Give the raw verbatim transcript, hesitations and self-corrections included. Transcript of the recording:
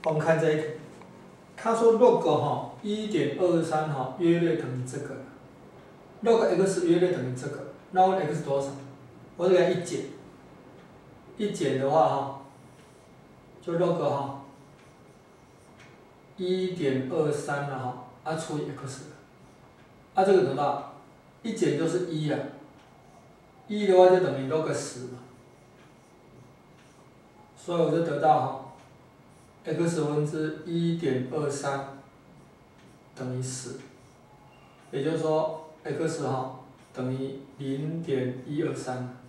我们看这一题，他说 log 哈一点二三哈约略等于这个 ，log x 约略等于这个，那我 x 多少？我就给它一减，一减的话哈，就 log 哈一点二三了哈，啊除以 x， 啊这个得到一减就是一啊，一的话就等于 log 十嘛，所以我就得到哈。x 分之一点二三等于十，也就是说 x 哈等于零点一二三。